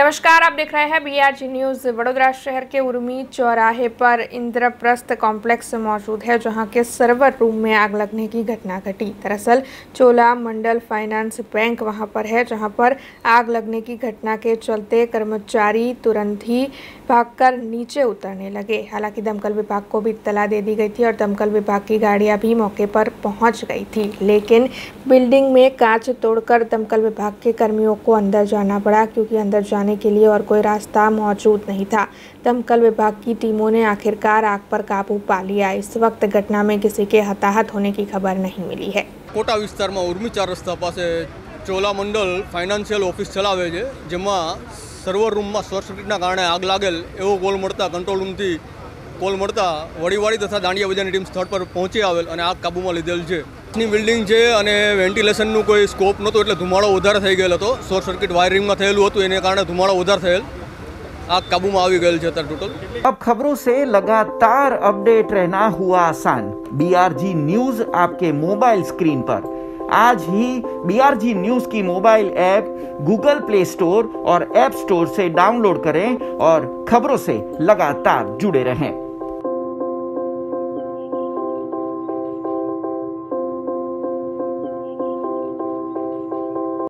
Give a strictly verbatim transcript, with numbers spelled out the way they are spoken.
नमस्कार, आप देख रहे हैं बीआरजी न्यूज। वडोदरा शहर के उर्मी चौराहे पर इंद्रप्रस्थ कॉम्प्लेक्स मौजूद है, जहां के सर्वर रूम में आग लगने की घटना घटी। दरअसल चोला मंडल फाइनेंस बैंक वहां पर है, जहां पर आग लगने की घटना के चलते कर्मचारी तुरंत ही भागकर नीचे उतरने लगे। हालांकि दमकल विभाग को भी इत्तला दे दी गई थी और दमकल विभाग की गाड़ियां भी मौके पर पहुंच गई थी, लेकिन बिल्डिंग में कांच तोड़कर दमकल विभाग के कर्मियों को अंदर जाना पड़ा, क्योंकि अंदर जाने के लिए और कोई रास्ता मौजूद नहीं था। दमकल विभाग की टीमों ने आखिरकार आग पर काबू पा लिया। इस वक्त घटना में किसी के हताहत होने की खबर नहीं मिली है। कोटा विस्तार में उर्मी चार रस्ता पास चोला मंडल फाइनान्शियल ऑफिस चलावे छे, जेमां सर्वर रूम में शॉर्ट सर्किटना कारणे आग लागेल एवो कॉल मळता कंट्रोल रूम थी कॉल मळता वडीवाड़ी तथा दांडिया बजाરની टीम स्थળ पर पहुंची आवेल અને आग काबूमां લીધેલ છે। ની બિલ્ડિંગ છે અને વેન્ટિલેશનનું કોઈ સ્કોપ નહોતો, એટલે ધુમાડો વધારે થઈ ગયેલો હતો। શોર્ટ સર્કિટ વાયરિંગમાં થયેલું હતું, એને કારણે ધુમાડો વધારે થયેલ आग काबूमां આવી ગયેલ છે અત્યારે ટોટલ। अब खबरों से लगातार अपडेट रहना हुआ आसान। बीआरजी न्यूज आपके मोबाइल स्क्रीन पर। आज ही बीआरजी न्यूज की mobile app Google Play Store और ऐप स्टोर से डाउनलोड करें और खबरों से लगातार जुड़े रहें।